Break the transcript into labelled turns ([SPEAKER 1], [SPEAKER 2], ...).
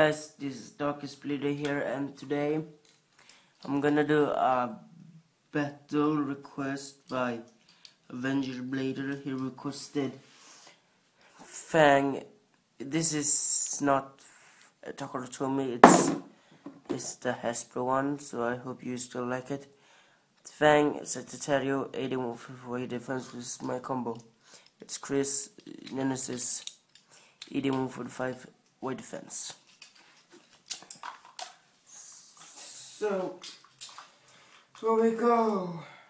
[SPEAKER 1] guys, this is Blader here, and today I'm gonna do a battle request by Avengerblader. He requested Fang. This is not a Takorotomi, it's the Hasbro one, so I hope you still like it. Fang, Saggittario, AD145WD defense. This is my combo. It's kries, nemesis, ED145WD defense. So, here we go.